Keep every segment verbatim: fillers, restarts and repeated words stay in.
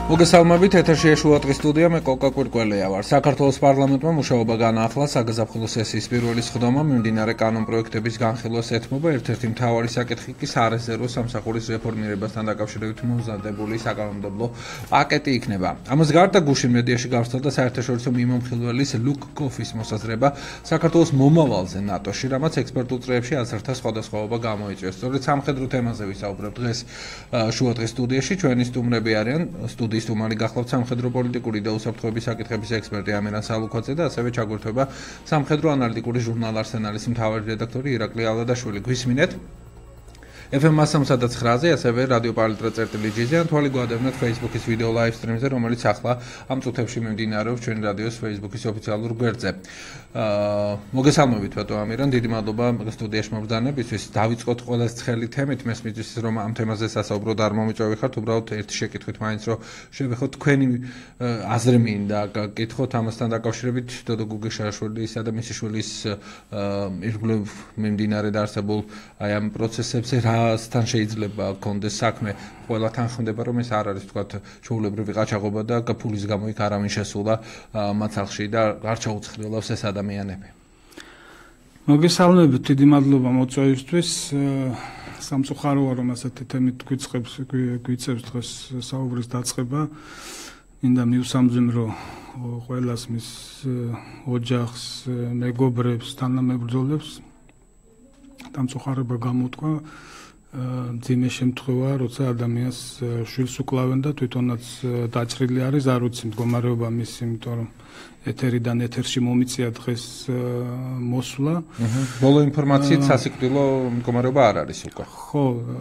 მოგესალმებით, ეთერში შუადღის სტუდია, მე კოკა კვირკველია ვარ. საქართველოს პარლამენტმა მუშაობა განაახლა საგაზაფხულო სესიის პირველი სხდომა მიმდინარე კანონპროექტების განხილვას ეთმობა. ერთ-ერთი მთავარი საკითხი კი სარეზერვო სამსახურის რეფორმირებასთან დაკავშირებით მომზადებული საკანონმდებლო პაკეტი იქნება. ამას გარდა გუშინ მედიაში გავრცელდა საერთაშორისო მიმომხილველის ლუკ კოფის მოსაზრება საქართველოს მომავალზე ნატოში, რამაც ექსპერტულ წრეებში აზრთა სხვადასხვაობა გამოიწვია. სწორედ სამხედრო თემაზე ვისაუბრებ დღეს შუადღის სტუდიაში. ჩვენი სტუმრები არიან სტუდიის სტუმარი გახლავთ სამხედრო პოლიტიკური და უსაფრთხოების საკითხების ექსპერტი ამირან სალუქვაძე და ასევე ჩაგვერთვება სამხედრო ანალიტიკური ჟურნალ არსენალის მთავარი რედაქტორი ირაკლი ალადაშვილი. გვისმინეთ ეფ ემ სამსა და ცხრაზე, ასევე რადიო პალიტრა წერტილი ჯიზე, ან თვალი გვადევნეთ Facebook-ის ვიდეო ლაივ სტრიმზე, რომელიც ახლა ამ წუთებში მიმდინარეობს ჩვენი რადიოს Facebook-ის ოფიციალურ გვერდზე. აა მოგესალმებით ბატონო ამირან, დიდი მადლობა სტუდიაში მობრძანებისთვის. დავიწყოთ ყველაზე ცხელი თემით, მესმის რომ ამ თემაზე სასაუბროდ არ მომიწვევი ხართ, უბრალოდ ერთი შეკითხვით მაინც რომ შევეხოთ თქვენი აზრი მინდა გაკითხოთ ამასთან დაკავშირებით დოდო გუგეშაშვილისა და მისი შვილის ირგვლივ მიმდინარე და არსებულ აი ამ პროცესებზე რასთან შეიძლება გქონდეს საქმე. ყველა თანხმდება რომ ეს არ არის თქვათ ჩვეულებრივი ყაჩაღობა და ფულის გამო იქ არავინ შესულა მაცალში და არ ჩაუცხრილავს ეს ადამიანები. მოგესალმებით, დიდი მადლობა მოწვევისთვის. სამწუხაროა რომ ასეთი თემით გვიწყებს გვიწევს დღეს საუბრის დაწყება. მინდა მივსამძიმრო ყველას მის ოჯახს, მეგობრებს, თანამებრძოლებს. დამწუხარება გამოთქვა მძიმე შემთხვევა, როცა ადამიანს შვილს უკლავენ და თვითონაც დაჭრილი არის, არ ვიცი მდგომარეობა მისი, იმიტომ რომ ეთერიდან ეთერში მომიწია დღეს მოსვლა. ბოლო ინფორმაციით სასიკვდილო მდგომარეობა არ არის უკვე. ხო,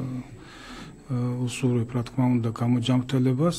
უსურვებ რა თქმა უნდა გამოჯანმრთელებას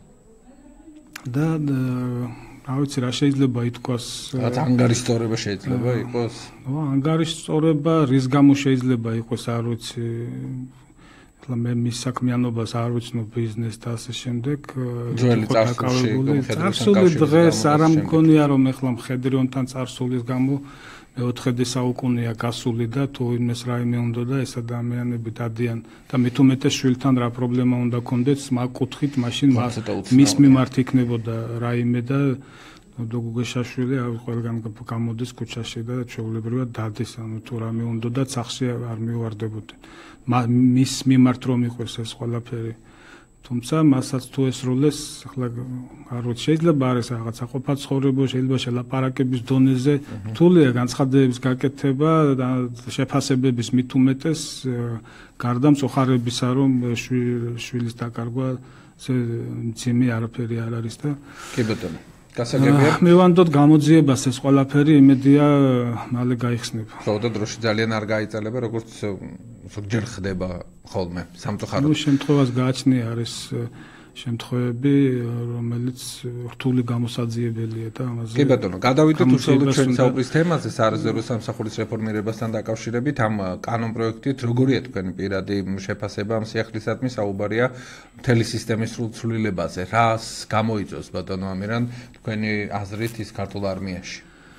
და რა ვიცი რა შეიძლება ითქვას. რაც ანგარიშწორება შეიძლება იყოს. ნუ ანგარიშწორება რის გამო შეიძლება იყოს არ ვიცი. ახლა მე მის საქმიანობას არ ვიცნობ ბიზნეს და ასე შემდეგ. ძველი წარსული წარსული დღეს არ ამგონია რომ ახლა მხედრიონთან წარსულის გამო მეოთხე საუკუნეა გასული და თუ იმეს რაიმე უნდა და ეს ადამიანები დადიან და მით უმეტეს შვილთან რა პრობლემა უნდა კონდეთ მაგ კუთხით მაშინ მის მიმართ იქნებოდა რაიმე და დოგუგეშაშვილი ყველგან გამოდის ქუჩაში და ჩვეულებრივად დადის, ანუ თუ რამე უნდა და სახში არ მივარდებოდნენ. მის მიმართ რომ იყოს ეს ყველაფერი. თუმცა მასაც თუ ესროლეს, ახლა არ ვიცი, შეიძლება არის რაღაც საყოფა ცხოვრება, შეიძლება შელაპარაკების დონეზე რთულია განცხადებების გაკეთება და შეფასებების მით უმეტეს გარდა მწუხარებისა, რომ შვილის დაკარგვა მძიმე არაფერი არ არის და კი ბატონო. გასაგებია. მე ვანდოთ გამოძიებას ეს ყველაფერი იმედია მალე გაიხსნება. ხო და დროში ძალიან არ გაიწელება, როგორც ზოგჯერ ხდება ხოლმე სამწუხაროდ. ნუ შემთხვევას გააჩნია არის შემთხვევები, რომელიც რთული გამოსაძიებელია და ამაზე. კი ბატონო, გადავიდეთ უშუალოდ ჩვენი საუბრის თემაზე, სარეზერვო სამსახურის რეფორმირებასთან დაკავშირებით. ამ კანონპროექტით როგორია თქვენი პირადი შეფასება ამ სიახლისადმი? საუბარია მთელი სისტემის სრულცვლილებაზე. რას გამოიწვევს ბატონო ამირან თქვენი აზრით ის ქართულ არმიაში?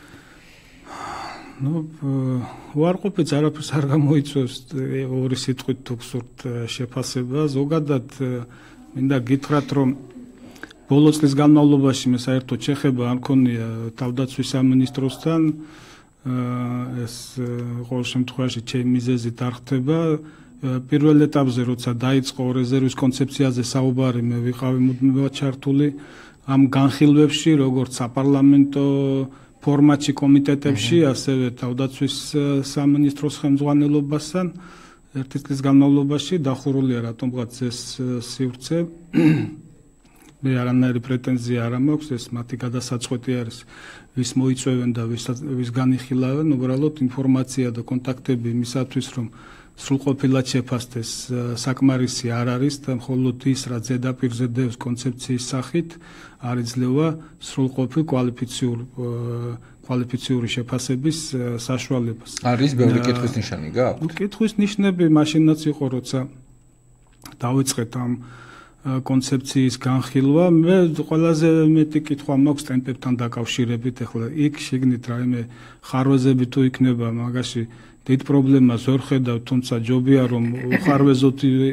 ნუ უარყოფით არაფერს არ გამოიწვევს ორი სიტყვით თუ გსურთ შეფასება. ზოგადად მინდა გითხრათ რომ ბოლო წლის განმავლობაში მე საერთოდ შეხება არ მქონია თავდაცვის სამინისტროსთან. ეს ყოველ შემთხვევაში ჩემი მიზეზით არ ხდება. პირველ ეტაპზე როცა დაიწყო რეზერვის კონცეფციაზე საუბარი, მე ვიყავი მუდმივად ჩართული ამ განხილვებში, როგორც საპარლამენტო ფორმატში კომიტეტებში, ასევე თავდაცვის სამინისტროს ხელმძღვანელობასთან. ერთი წლის განმავლობაში დახურულია რატომღაც ეს სივრცე. მე არანაირი პრეტენზია არ მაქვს, ეს მათი გადასაწყვეტი არის, ვის მოიწვევენ და ვის განიხილავენ. უბრალოდ ინფორმაცია და კონტაქტები იმისათვის, რომ სრულყოფილად შეფასდეს საკმარისი არ არის და მხოლოდ ის, რაც ზედაპირზე დევს კონცეფციის სახით, არ იძლევა სრულყოფილ კვალიფიციურ კვალიფიციური შეფასების საშუალებას. არის ბევრი კითხვის ნიშანი გააქვთ? კითხვის ნიშნები მაშინაც იყო, როცა დავიწყეთ ამ კონცეფციის განხილვა. მე ყველაზე მეტი კითხვა მაქვს ტემპებთან დაკავშირებით. ახლა იქ შეგნით რაიმე ხარვეზები თუ იქნება, მაგაში დიდ პრობლემას ვერ ხედავ, თუმცა ჯობია რომ უხარვეზოთი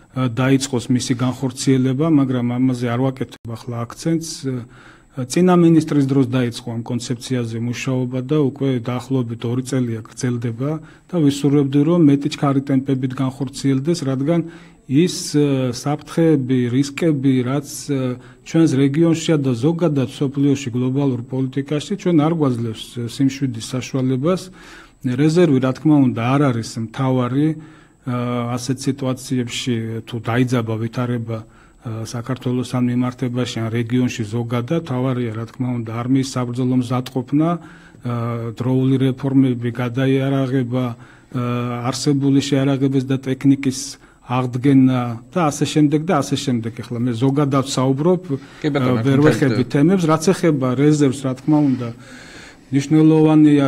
დაიწყოს მისი განხორციელება, მაგრამ ამაზე არ ვაკეთებ ახლა აქცენტს. წინა მინისტრის დროს დაიწყო ამ კონცეფციაზე მუშაობა და უკვე დაახლოებით ორი წელია გრძელდება და ვისურვებდი, რომ მეტი ჩქარი ტემპებით განხორციელდეს, რადგან ის საფრთხეები, რისკები, რაც ჩვენს რეგიონშია და ზოგადად მსოფლიოში გლობალურ პოლიტიკაში ჩვენ არ გვაძლევს სიმშვიდის საშუალებას. რეზერვი, რა თქმა უნდა, არ არის მთავარი ასეთ სიტუაციებში თუ დაიძაბა ვითარება საქართველოსთან მიმართებაში ან რეგიონში ზოგადად, თავარია რა თქმა უნდა არმიის საბრძოლო მზადყოფნა, დროული რეფორმები, გადაიარაღება, არსებული შეარაღების და ტექნიკის აღდგენა და ასე შემდეგ და ასე შემდეგ. ახლა მე ზოგადად საუბრობ, ვერ ვეხები თემებს, რაც ეხება რეზერვს, რა თქმა უნდა ნიშნულოვანია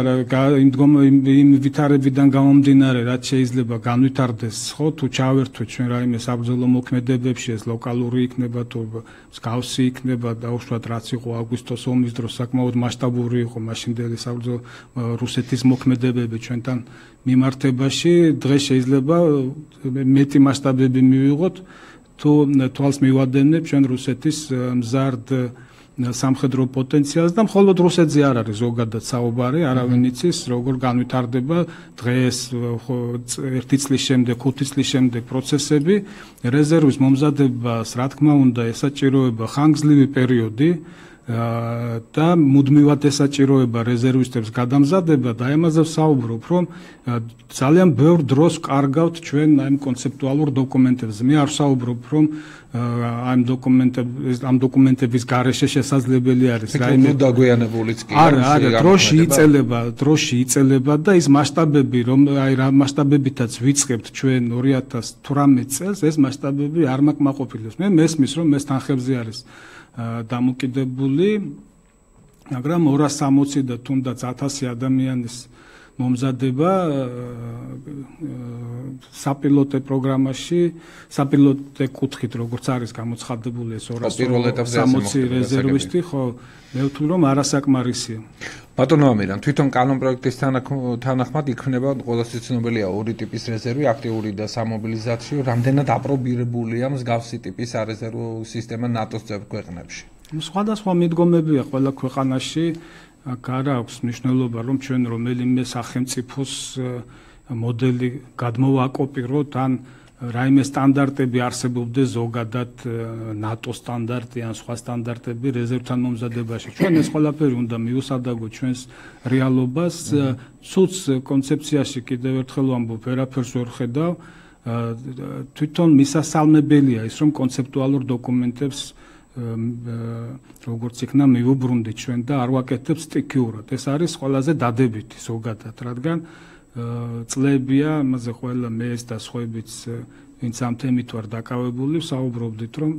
იმ ვითარებიდან გამომდინარე, რაც შეიძლება განვითარდეს, ხო, თუ ჩავერთვით ჩვენ რაიმე საბრძოლო მოქმედებებში, ეს ლოკალური იქნება თუ მსგავსი იქნება, დაუშვათ რაც იყო აგვისტოს ომის დროს საკმაოდ მასშტაბური იყო მაშინდელი საბრძოლო რუსეთის მოქმედებები ჩვენთან მიმართებაში, დღეს შეიძლება მეტი მასშტაბები მივიღოთ, თუ თვალს მივადენებ ჩვენ რუსეთის მზარდ სამხედრო პოტენციალს და მხოლოდ რუსეთზე არ არის ზოგადად საუბარი, არავინ იცის როგორ განვითარდება დღეს ერთი წლის შემდეგ, ხუთი წლის შემდეგ პროცესები. რეზერვის მომზადებას, რა თქმა უნდა, ესაჭიროება ხანგრძლივი პერიოდი და მუდმივად ესაჭიროება რეზერვისტებს გადამზადება და ამაზე ვსაუბრობ, რომ ძალიან ბევრ დროს ვკარგავთ ჩვენ ამ კონცეპტუალურ დოკუმენტებზე. მე არ ვსაუბრობ, რომ ამ დოკუმენტების ამ დოკუმენტების გარეშე შესაძლებელი არის რაიმე დაგვიანებულიც კი არა, არა, დროში იწელება, დროში იწელება და ის მასშტაბები, რომ აი რა მასშტაბებითაც ვიწყებთ ჩვენ ორი ათას თვრამეტ წელს, ეს მასშტაბები არ მაკმაყოფილებს. მე მესმის, რომ ეს თანხებზე არის დამოკიდებული, მაგრამ ორას სამოცი და თუნდაც ათასი ადამიანის მომზადება საპილოტე პროგრამაში, საპილოტე კუთხით, როგორც არის გამოცხადებული ეს ორას სამოცი რეზერვისტი, ხო, მე ვთვლი, რომ არასაკმარისია. ბატონო ამირან, თვითონ კანონპროექტის თანახმად იქნება ყველასი ცნობილია ორი ტიპის რეზერვი, აქტიური და სამობილიზაციო, რამდენად აპრობირებულია მსგავსი ტიპის სარეზერვო სისტემა ნატოს წევრ ქვეყნებში. სხვადასხვა მიდგომებია ყველა ქვეყანაში. აქ არ აქვს მნიშვნელობა, რომ ჩვენ რომელიმე სახელმწიფოს მოდელი გადმოვაკოპიროთ, ან რაიმე სტანდარტები არსებობდეს ზოგადად ნატო სტანდარტი ან სხვა სტანდარტები რეზერვთან მომზადებაში. ჩვენ ეს ყველაფერი უნდა მიუსადაგოთ ჩვენს რეალობას. ცუც კონცეფციაში კიდევ ერთხელ ვამბობ, ვერაფერს ვერ ხედავ. თვითონ მისასალმებელია ის, რომ კონცეპტუალურ დოკუმენტებს როგორც იქნა მივუბრუნდით ჩვენ და არ ვაკეთებ სტიქიურად. ეს არის ყველაზე დადებითი ზოგადად, რადგან წლებია, ამაზე ყველა მეც და სხვაებიც, ვინც ამ თემით ვარ დაკავებული, საუბრობდით, რომ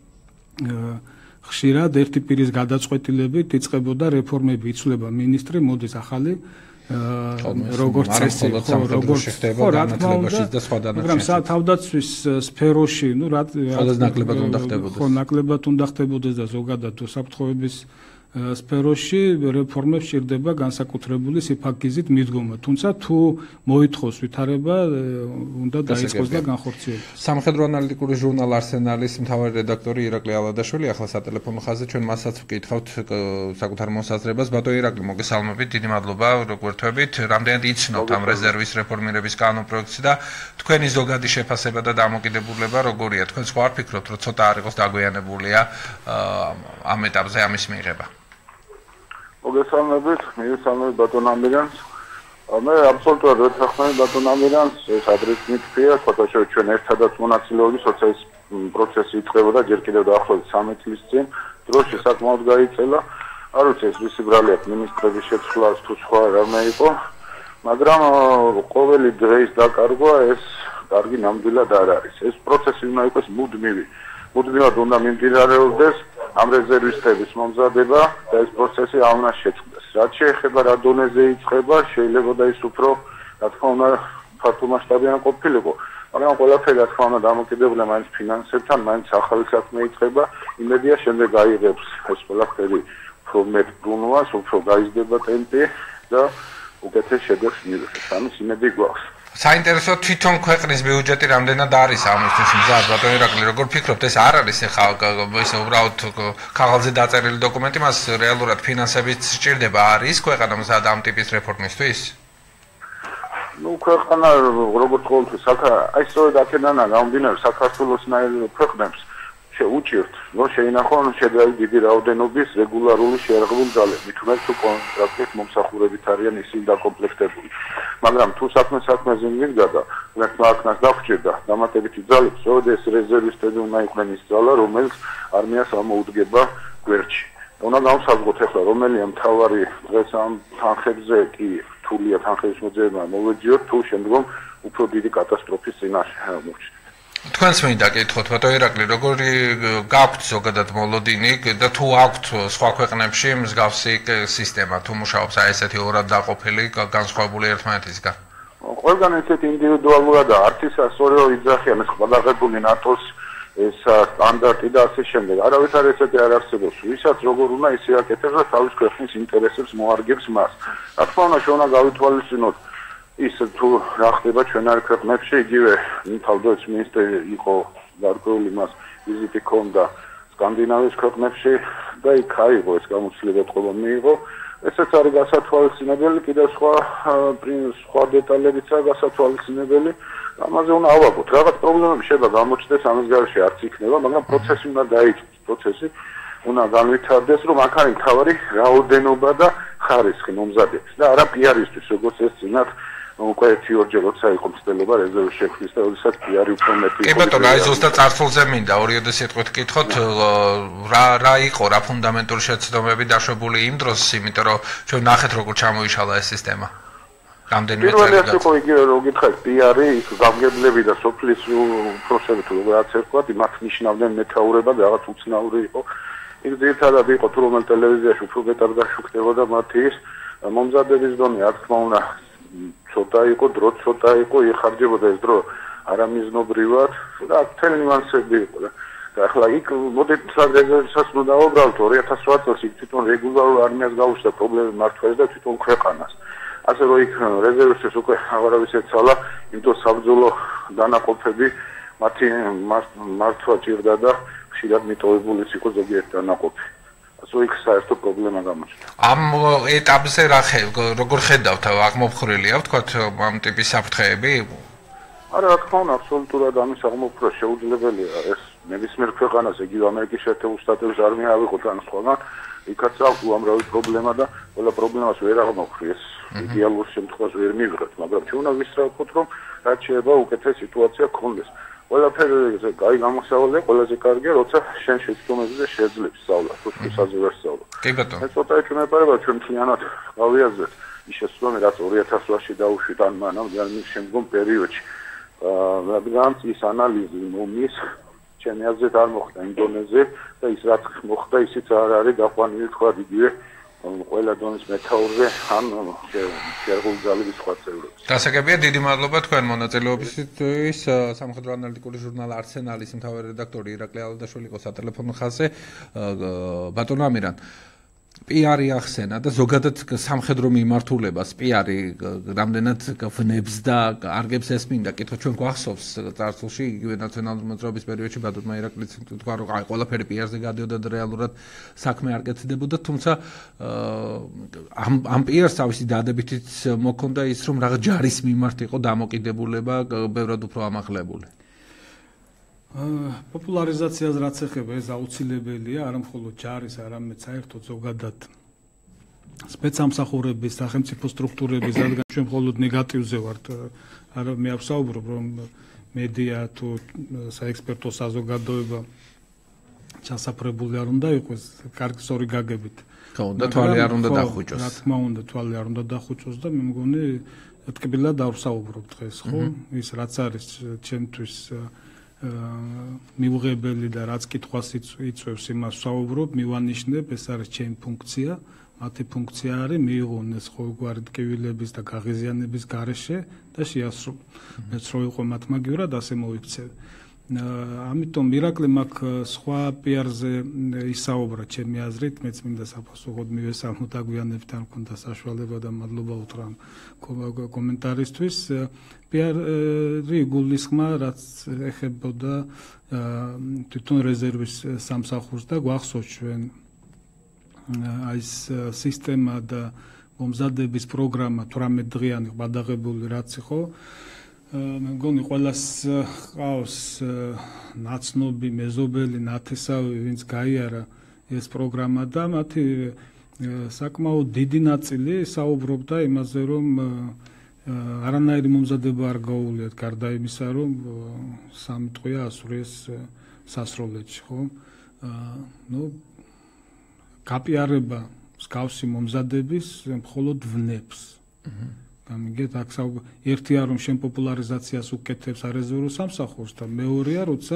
ხშირად ერთი პირის გადაწყვეტილებით იწყებოდა რეფორმები, იცვლება მინისტრი, მოდის ახალი როგორც წესი, როგორც ხდება განათლებაში და სხვა დანარჩენში. მაგრამ თავდაცვის სფეროში, ნუ რა ნაკლებად უნდა ხდებოდეს. ხო, ნაკლებად უნდა ხდებოდეს და ზოგადად უსაფრთხოების სფეროში რეფორმებს სჭირდება განსაკუთრებული სიფაგიზით მიდგომა. თუმცა თუ მოითხოვს ვითარება, უნდა დაიწყოს და განხორციელდეს. სამხედრო ანალიტიკური ჟურნალ არსენალის მთავარი რედაქტორი ირაკლი ალადაშვილი ახლა სატელეფონო ხაზზე, ჩვენ მასაც ვკითხავთ საკუთარ მოსაზრებას. ბატონო ირაკლი, მოგესალმებით, დიდი მადლობა რომ გვერდთვებით. რამდენად იცნობთ ამ რეზერვის რეფორმირების კანონპროექტს და თქვენი ზოგადი შეფასება და დამოკიდებულება როგორია? თქვენ სხვა არ ფიქრობთ, რომ ცოტა არ იყოს დაგვიანებულია ამ ეტაპზე ამის მიღება? მოგესალმებით, მივესალმებით ბატონ ამირანს. მე აბსოლუტურად ვერ ვთანხმები ბატონ ამირანს, ეს ადრესი მითქია, თქო ჩვენ ერთადაც მონაწილეობის, როცა ეს პროცესი იწყებოდა ჯერ კიდევ დაახლოებით სამი წლის წინ, დროში საკმაოდ გაიწელა. არ ვიცი ეს ვისი ბრალი აქვს მინისტრების შეცვლას თუ სხვა რამე იყო, მაგრამ ყოველი დღის დაკარგვა ეს კარგი ნამდვილად არ არის. ეს პროცესი უნდა იყოს მუდმივი. მუდმივად უნდა მიმდინარეობდეს ამ რეზერვისტების მომზადება და ეს პროცესი არ უნდა შეწყდეს. რაც შეეხება რა დონეზე იწყება, შეიძლება და ის უფრო, რა თქმა უნდა, ფართო მასშტაბიან ყოფილიყო. მაგრამ ყველაფერი რა თქმა უნდა დამოკიდებულია მაინც ფინანსებთან, მაინც ახალი საქმე იწყება, იმედია შემდეგ აიღებს ეს ყველაფერი უფრო მეტ ბრუნვას, უფრო გაიზრდება ტემპი და უკეთეს შედეგს მიიღებს. ამის იმედი გვაქვს. საინტერესო თვითონ ქვეყნის ბიუჯეტი რამდენად არის ამისთვის მზად ბატონო ირაკლი როგორ ფიქრობთ ეს არ არის ახლა ეს უბრალოდ ქაღალდზე დაწერილი დოკუმენტი მას რეალურად ფინანსებით სჭირდება არის ქვეყანა მზად ამ ტიპის რეფორმისთვის ну ქვეყანა როგორც ყოველთვის აი სწორედ აქედანაა გამომდინარე საქართველოსნაირ ქვეყნებს შეუჭირთ რომ შეინახონ შედარი დიდი რაოდენობის რეგულარული შეერაღებული ძალები თუნდაც თუ კონტრაქტის მომსახურებით არიან ისინი დაკომპლექტებული მაგრამ თუ საქმე საქმეზე მივიდა მართლაც დაგვჭირდა დამატებითი ძალები სწორედ ეს რეზერვისტები უნდა იყვნენ ის ძალა რომელიც არმიას ამოუდგება გვერდში უნდა გავსაზღვროთ ახლა რომელია მთავარი დღეს ამ თანხებზე კი რთულია თანხების მოძიება მოვეძიოთ თუ შემდგომ უფრო დიდი კატასტროფის წინაშე მოჩნდეთ თქვენს მინდა კითხოთ ბატონო ირაკლი როგორი გაქვთ ზოგადად მოლოდინი და თუ აქვთ სხვა ქვეყნებში მსგავსი სისტემა თუ მუშაობს აი ესეთი ორად დაყოფილი განსხვავებული ერთმანეთისგან ყველგან ესეთი ინდივიდუალურადაა არც ის სწორედ იძახიან ეს გადაღებული ნატოს ეს სტანდარტი და ასე შემდეგ არავითარ ესეთი არ არსებობს ვისაც როგორ უნდა ისე აკეთებს და თავის ქვეყნის ინტერესებს მოარგებს მას რა თქმა უნდა შეუნა გავითვალისწინოთ ის თუ რა ხდება ჩვენ არ ქვეყნებში იგივე თავდაცვის მინისტრი იყო გარკვეული მას ვიზიტი ჰქონდა სკანდინავიის ქვეყნებში და იქ აიღო ეს გამოცდილება თქო მიიღო ესეც არის გასათვალისწინებელი კიდევ სხვა სხვა დეტალებიც არის გასათვალისწინებელი ამაზე უნდა ავაგოთ რაღაც პრობლემები შეიძლება გამოჩნდეს ამის გარშე არც იქნება მაგრამ პროცესი უნდა დაიწყოს პროცესი უნდა განვითარდეს რომ აქ არის მთავარი რაოდენობა და ხარისხი მომზადების და არა პიარისთვის როგორც ეს წინათ უკვე ერთი ორჯერ როცა იყო მცდელობა რეზერვის შექმნის და როდესაც პიარი უფრო მეტი იყო. კი ბატონო, აი ზუსტად წარსულზე მინდა ორიოდე სიტყვით კითხოთ, რა რა იყო რა ფუნდამენტური შეცდომები დაშვებული იმ დროს, იმიტომ რომ ჩვენ ნახეთ როგორ ჩამოიშალა ეს სისტემა. რამდენიმე წელი პირველი ეს იყო იგივე რომ გითხარით პიარი, ის გამგებლები და სოფლის პროცესები თუ რაღაც ერთხვა, იმათ ნიშნავდნენ მეთაურება და რაღაც უცნაური იყო. იქ ძირითადად იყო თუ რომელ ტელევიზიაში უფრო მეტად გაშუქდებოდა მათი ის მომზადების დონე, რა თქმა უნდა ცოტა იყო, დრო ცოტა იყო, იხარჯებოდა ეს დრო არამიზნობრივად და მთელი ნიუანსები იყო და ახლა იქ მოდით საგრეზერვსაც უნდა დავუბრალოთ ორი ათას რვა წელს იქ თვითონ რეგულარულ არმიას გაუჩნდა პრობლემები მართვას და თვითონ ქვეყანას. ასე რომ იქ რეზერვისთვის უკვე აღარავის ეცალა, იმიტომ საბრძოლო დანაყოფები მათი მართვა ჭირდა და ხშირად მიტოვებულიც იყო ზოგიერთი დანაყოფი. ასე იქ საერთო პრობლემა გამოჩნდა. ამ ეტაპზე რა როგორ ხედავთ აღმოფხრილია ვთქვათ ამ ტიპის საფრთხეები? არა, რა თქმა უნდა, აბსოლუტურად ამის აღმოფხვრა შეუძლებელია. ეს ნებისმიერ ქვეყანას, იგივე ამერიკის შეერთებულ შტატების არმია ავიღოთ ან სხვაგან, იქაც აქვს უამრავი პრობლემა და ყველა პრობლემას ვერ აღმოფხრი. ეს იდეალურ შემთხვევაში ვერ მივიღებთ, მაგრამ ჩვენ უნდა ვისწრაფოთ, რომ რაც შეიძლება უკეთეს სიტუაცია გქონდეს. ყველაფერი კაი გამოსავალია, ყველაზე კარგია, როცა შენ შეცდომებზე შეძლებს სწავლა, თუ სხვაზე ვერ სწავლა. კი ბატონო. ეს ცოტა ეჩვენებარება ჩვენ მთლიანად გავიაზრეთ ის შეცდომა, რაც ორი ათას რვაში დაუშვით ან მანამ მის შემდგომ პერიოდში. რადგან ის ანალიზი მომის ჩემი აზრით არ მოხდა იმ დონეზე და ის რაც მოხდა ისიც არ არის გაყვანილი თქვა იგივე ყველა დონის მეთაურზე ან შეერღული ძალების სხვა წევრებს. დასაგებია, დიდი მადლობა თქვენ მონაწილეობისთვის. სამხედრო ანალიტიკური ჟურნალ არსენალის მთავარი რედაქტორი ირაკლი ალადაშვილი იყო სატელეფონო ხაზზე. ბატონო ამირან, პიარი ახსენა და ზოგადად სამხედრო მიმართულებას პიარი რამდენად ვნებს და არგებს ეს მინდა კითხო ჩვენ გვახსოვს წარსულში იგივე ნაციონალური მოძრაობის პერიოდში ბატონმა ირაკლიც თქვა რომ აი ყველაფერი პიარზე გადიოდა და რეალურად საქმე არ კეთდებოდა თუმცა ამ ამ პიარს თავისი დადებითიც მოქონდა ის რომ რაღაც ჯარის მიმართ იყო დამოკიდებულება ბევრად უფრო ამაღლებული. პოპულარიზაციას რაც ეხება ეს აუცილებელია არა მხოლოდ ჯარის, არამედ საერთოდ ზოგადად სპეცსამსახურების, სახელმწიფო სტრუქტურების, რადგან ჩვენ მხოლოდ ნეგატივზე ვართ, არა მე ვსაუბრობ რომ მედია თუ საექსპერტო საზოგადოება ჩასაფრებული არ უნდა იყოს, კარგი სწორი გაგებით. ხო, და თვალი არ უნდა დახუჭოს. რა თქმა უნდა, თვალი არ უნდა დახუჭოს და მე მგონი თკბილად არ ვსაუბრობ დღეს, ხო? ის რაც არის ჩემთვის მიუღებელი და რაც კითხვას იწვევს იმას ვსაუბრობ, მივანიშნებ, ეს არის ჩემი ფუნქცია, მათი ფუნქცია არის მიიღონ ეს ყოველგვარი ტკივილების და გაღიზიანების გარეშე და შეასრულონ. მეც რო იყო მათ მაგივრად ასე მოიქცევ. ამიტომ ირაკლი მაგ სხვა პიარზე ისაუბრა ჩემი აზრით, მეც მინდა საფასუხოდ მივესალმო დაგვიანებთან მქონდა საშუალება და მადლობა უთხრა კომენტარისთვის. პიარი გულისხმა, რაც ეხებოდა თვითონ რეზერვის სამსახურს და გვახსოვს ჩვენ აი ეს სისტემა და მომზადების პროგრამა თვრამეტ დღიანი გადაღებული რაც იყო. მე მგონი ყველას ყავს ნაცნობი, მეზობელი, ნათესავი, ვინც გაიარა ეს პროგრამა და მათი საკმაოდ დიდი ნაწილი საუბრობდა იმაზე, რომ არანაირი მომზადება არ გაუვლიათ გარდა იმისა, რომ სამი ტყვია ასურეს სასროლეთში, ხო? ნუ გაპიარება მსგავსი მომზადების მხოლოდ ვნებს. გამიგეთ, აქ ერთია რომ შენ პოპულარიზაციას უკეთებს არეზერვულ სამსახურს და მეორეა, როცა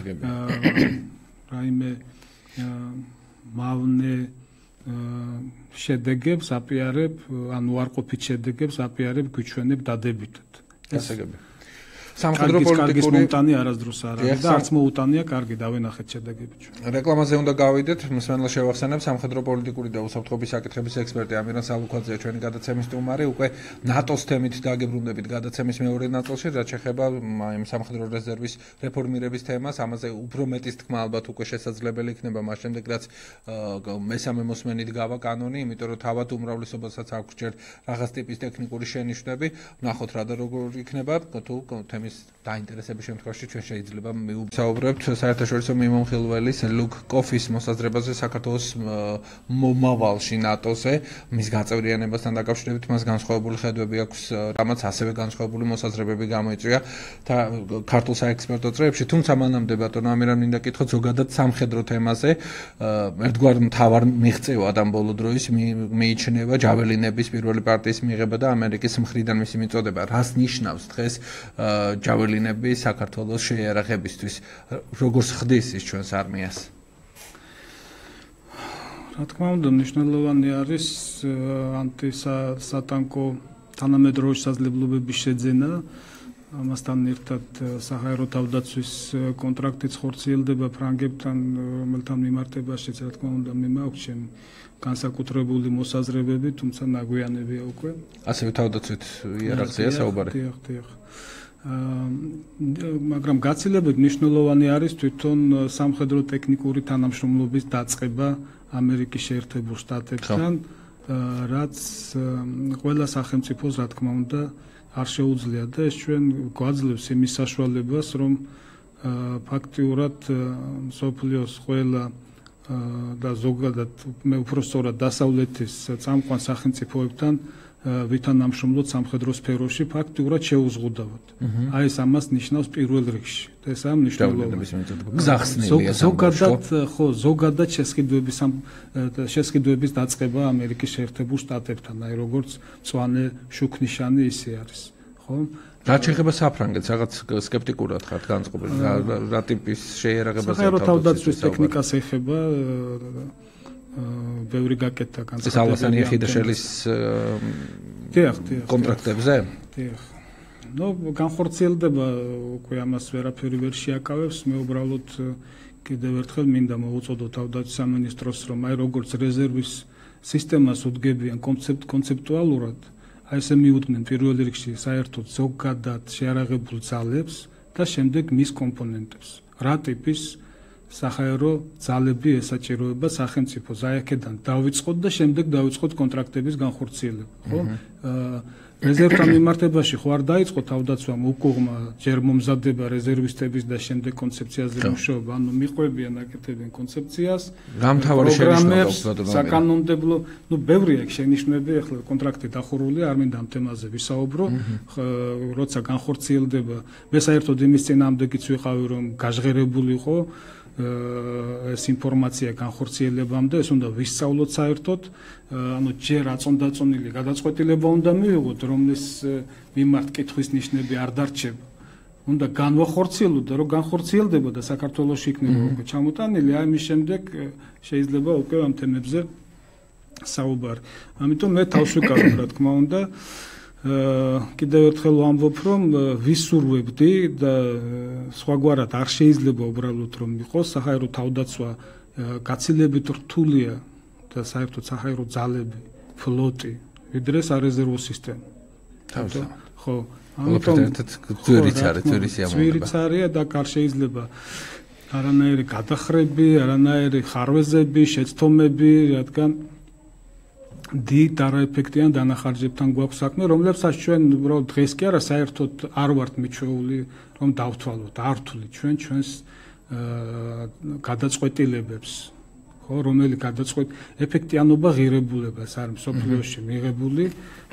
რაიმე მავნე შედეგებს აპიარებ, ანუ უარყოფით შედეგებს აპიარებ გვიჩვენებ დადებითად. გასაგები. სამხედრო პოლიტიკური მომტანი არასდროს არ არის და არც მოუტანია კარგი დავენახეთ შედეგები ჩვენ. რეკლამაზე უნდა გავიდეთ, მსმენელს შევახსენებ, სამხედრო პოლიტიკური და უსაფრთხოების საკითხების ექსპერტი ამირან სალუქვაძეა ჩვენი გადაცემის სტუმარი, უკვე ნატოს თემით დაგებრუნდებით გადაცემის მეორე ნაწილში, რაც შეეხება იმ სამხედრო რეზერვის რეფორმირების თემას, ამაზე უფრო მეტის თქმა ალბათ უკვე შესაძლებელი იქნება მას შემდეგ, რაც მესამე მოსმენით გავა კანონი, იმიტომ რომ თავად უმრავლესობასაც აქვს ჯერ რაღაც ტიპის ტექნიკური შენიშვნები, ვნახოთ რა და როგორ იქნება, თუ თემის დაინტერესების შემთხვევაში ჩვენ შეიძლება მივსაუბრებთ საერთაშორისო მიმომხილველის ლუკ კოფის მოსაზრებაზე საქართველოს მომავალში ნატოზე, მის გაწევრიანებასთან დაკავშირებით მას განსხვავებული ხედვები აქვს, რამაც ასევე განსხვავებული მოსაზრებები გამოიწვია ქართულ საექსპერტო წრეებში, თუმცა მანამდე ბატონო ამირან მინდა კითხოთ ზოგადად სამხედრო თემაზე, ერთგვარ მთავარ მიღწევად ამ ბოლო დროის მიიჩნევა ჯაველინების პირველი პარტიის მიღება და ამერიკის მხრიდან მისი მიწოდება. რას ნიშნავს დღეს ჯაველინები საქართველოს შეიარაღებისთვის, როგორ ხდის ის ჩვენს არმიას? რა თქმა უნდა, მნიშვნელოვანი არის ანტისატანკო თანამედროვე შესაძლებლობების შეძენა. ამასთან ერთად საჰაერო თავდაცვის კონტრაქტიც ხორციელდება ფრანგებთან, რომელთან მიმართებაშიც რა თქმა უნდა მე მაქვს ჩემი განსაკუთრებული მოსაზრებები, თუმცა ნაგვიანებია უკვე. ასევე თავდაცვით იერარქია საუბარი. დიახ, დიახ. მაგრამ გაცილებით მნიშვნელოვანი არის თვითონ სამხედრო ტექნიკური თანამშრომლობის დაწყება ამერიკის შეერთებულ შტატებთან, რაც ყველა სახელმწიფოს რა თქმა უნდა არ შეუძლია და ეს ჩვენ გვაძლევს იმის საშუალებას, რომ ფაქტიურად მსოფლიოს ყველა და ზოგადად მე უფრო სწორად დასავლეთის წამყვან სახელმწიფოებთან ვითანამშრომლოთ სამხედრო სფეროში ფაქტიურად შეუზღუდავთ. აი ეს ამას ნიშნავს პირველ რიგში. და ეს ამ მნიშვნელოვანი გზახსნილია. ზოგადად ხო, ზოგადად შესყიდვების შესყიდვების დაწყება ამერიკის შეერთებულ შტატებთან, აი როგორც მწვანე შუქნიშანი ისე არის. ხო? რაც შეეხება საფრანგეთს, რაღაც სკეპტიკურად ხართ განწყობილი, რა ტიპის შეიარაღებაზე საჰაერო თავდაცვის ტექნიკას ეხება ბევრი გაკეთდა განცხადება. ეს ალასანი ხიდაშელის კონტრაქტებზე? დიახ. ნუ განხორციელდება უკვე ამას ვერაფერი ვერ შეაკავებს, მე უბრალოდ კიდევ ერთხელ მინდა მოვუწოდო თავდაცვის სამინისტროს, რომ აი როგორც რეზერვის სისტემას უდგებიან კონცეპტუალურად, აი ესე მიუდგნენ პირველ რიგში საერთოდ ზოგადად შეიარაღებულ ძალებს და შემდეგ მის კომპონენტებს. რა ტიპის საჰაერო ძალები ესაჭიროება სახელმწიფოს, აი აქედან დავიწყოთ და შემდეგ დავიწყოთ კონტრაქტების განხორციელება, ხო? რეზერვთან მიმართებაში ხო არ დაიწყო თავდაცვამ უკუღმა ჯერ მომზადება რეზერვისტების და შემდეგ კონცეფციაზე მუშაობა, ანუ მიყვებიან აკეთებენ კონცეფციას, გამთავარი შენიშვნები საკანონმდებლო, ნუ ბევრია შენიშვნები, ახლა კონტრაქტი დახურულია, არ მინდა ამ თემაზე ვისაუბრო, როცა განხორციელდება, მე საერთოდ იმის წინააღმდეგიც ვიყავი, რომ გაჟღერებული იყო ეს ინფორმაცია განხორციელებამდე, ეს უნდა ვისწავლოთ საერთოდ, ანუ ჯერ აწონდაწონილი გადაწყვეტილება უნდა მივიღოთ, რომლის მიმართ კითხვის ნიშნები არ დარჩება. უნდა განვახორციელოთ და რომ განხორციელდება და საქართველოში იქნება უკვე ჩამოტანილი, აი მის შემდეგ შეიძლება უკვე ამ თემებზე საუბარი. ამიტომ მე თავს ვიკავებ, რა თქმა უნდა, კიდევ ერთხელ ვამბობ, რომ ვისურვებდი და სხვაგვარად არ შეიძლება უბრალოდ რომ იყოს საჰაერო თავდაცვა გაცილებით რთულია და საერთოდ საჰაერო ძალები, ფლოტი, ვიდრე სარეზერვო სისტემა. თავისთავად. ხო, ამიტომ ძვირიც არის, ძვირი სიამოვნება. ძვირიც არის და არ შეიძლება არანაირი გადახრები, არანაირი ხარვეზები, შეცდომები, რადგან დიდ არაეფექტიან დანახარჯებთან გვაქვს საქმე, რომლებსაც ჩვენ უბრალოდ დღეს კი არა საერთოდ არ ვართ მიჩვეული, რომ დავთვალოთ, არ ვთვლით ჩვენ ჩვენს გადაწყვეტილებებს, ხო, რომელი გადაწყვეტ ეფექტიანობა ღირებულებას არის მსოფლიოში მიღებული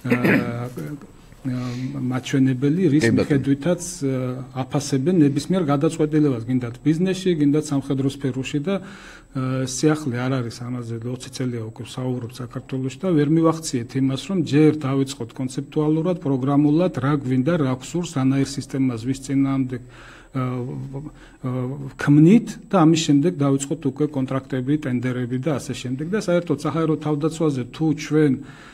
მაჩვენებელი, რის მიხედვითაც აფასებენ ნებისმიერ გადაწყვეტილებას, გინდათ ბიზნესში, გინდათ სამხედრო სფეროში და სიახლე არ არის ამაზე ოცი წელია უკვე საუბრობ საქართველოში და ვერ მივახციეთ იმას, რომ ჯერ დავიწყოთ კონცეპტუალურად, პროგრამულად, რა გვინდა, რა გვსურს ანაერ სისტემას ვის წინააღმდეგ ქმნით და ამის შემდეგ დავიწყოთ უკვე კონტრაქტები, ტენდერები და ასე შემდეგ და საერთოდ საჰაერო თავდაცვაზე თუ ჩვენ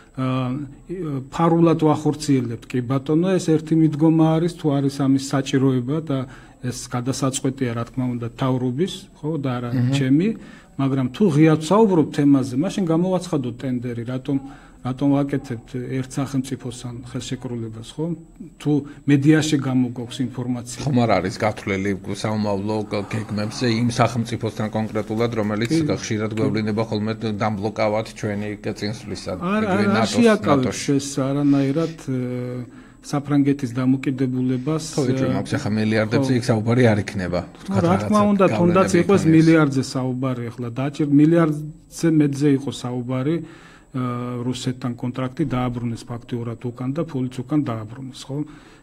ფარულად ვახორციელებთ, კი ბატონო, ეს ერთი მიდგომა არის, თუ არის ამის საჭიროება და ეს გადასაწყვეტია, რა თქმა უნდა, თავრობის, ხო, და არა ჩემი, მაგრამ თუ ღიად ვსაუბრობ თემაზე, მაშინ გამოვაცხადოთ ტენდერი, რატომ რატომ ვაკეთებთ ერთ სახელმწიფოსთან ხელშეკრულებას, ხო? თუ მედიაში გამოგვაქვს ინფორმაცია. ხომ არ არის გათვლილი საომავლო გეგმებზე იმ სახელმწიფოსთან კონკრეტულად, რომელიც ხშირად გვევლინება ხოლმე დამბლოკავად ჩვენი წინსვლისა. არ არ შეაკავებს ეს არანაირად საფრანგეთის დამოკიდებულებას. ხო, იცი, მაქვს ახლა მილიარდებზე იქ საუბარი არ იქნება. რა თქმა უნდა, თუნდაც იყოს მილიარდზე საუბარი, ახლა დაჭირ მილიარდზე მეტზე იყოს საუბარი. რუსეთთან კონტრაქტი დააბრუნეს ფაქტიურად უკან და ფულიც უკან დააბრუნეს, ხო?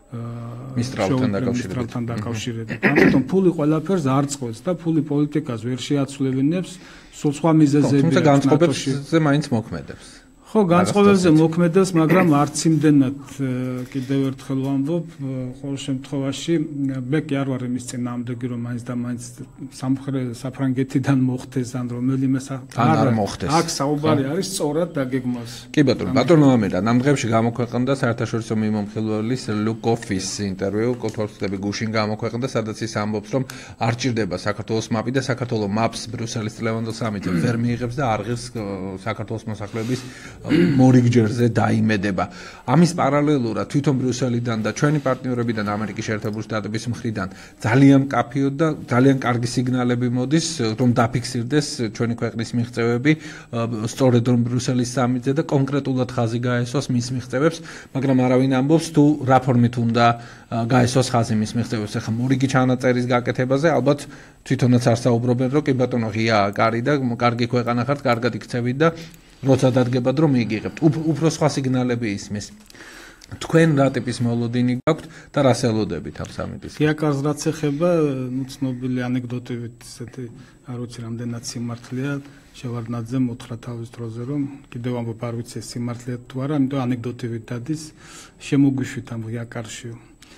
მისტრალთან დაკავშირებით. მისტრალთან დაკავშირებით. ამიტომ ფული ყველაფერს არ წყვეტს და ფული პოლიტიკას ვერ შეაცვლებინებს, სულ სხვა მიზეზები აქვს. თუმცა განწყობებზე მაინც მოქმედებს. ხო, განწყობებზე მოქმედებს, მაგრამ არც იმდენად კიდევ ერთხელ ვამბობ, ყოველ შემთხვევაში მე კი არ ვარ იმის წინააღმდეგი, რომ მაინც და მაინც სამხრეთ საფრანგეთიდან მოხდეს ან რომელიმე არ მოხდეს. აქ საუბარი არის სწორად დაგეგმავს. კი ბატონო, ბატონო ამირან, ამ დღეებში გამოქვეყნდა საერთაშორისო მიმომხილველის ლუკოფის ინტერვიუ, კოთორცდები გუშინ გამოქვეყნდა, სადაც ის ამბობს, რომ არ ჭირდება საქართველოს მაპი და საქართველოს მაპს ბრიუსელის წლევანდელ სამიტზე ვერ მიიღებს და არღის საქართველოს მოსახლეობის მორიგჯერზე დაიმედება. ამის პარალელურად თვითონ ბრიუსელიდან და ჩვენი პარტნიორებიდან ამერიკის შეერთებული შტატების მხრიდან ძალიან მკაფიო და ძალიან კარგი სიგნალები მოდის, რომ დაფიქსირდეს ჩვენი ქვეყნის მიღწევები სწორედ რომ ბრიუსელის სამიტზე და კონკრეტულად ხაზი გაესვას მის მიღწევებს, მაგრამ არავინ ამბობს თუ რა ფორმით უნდა გაესვას ხაზი მის მიღწევებს. ახლა მორიგი ჩანაწერის გაკეთებაზე ალბათ თვითონაც არ საუბრობენ, რომ კი ბატონო ღია კარი და კარგი ქვეყანა ხართ, კარგად იქცევით და როცა დადგებად რომ იგიღებთ. უფრო სხვა სიგნალები ისმის. თქვენ რა ტიპის მოლოდინი გაქვთ და რას ელოდებით ამ სამიტის? გიაკარს რაც ეხება, ნუ ცნობილი ანეკდოტებით, ესეთი არ ვიცი რამდენად სიმართლეა, შევარდნაძე მოთხრა თავის დროზე, რომ კიდევ ამბობ არ ვიცი სიმართლეა თუ არა, ამიტომ ანეკდოტებით დადის, შემოგვიშვით ამ გიაკარში.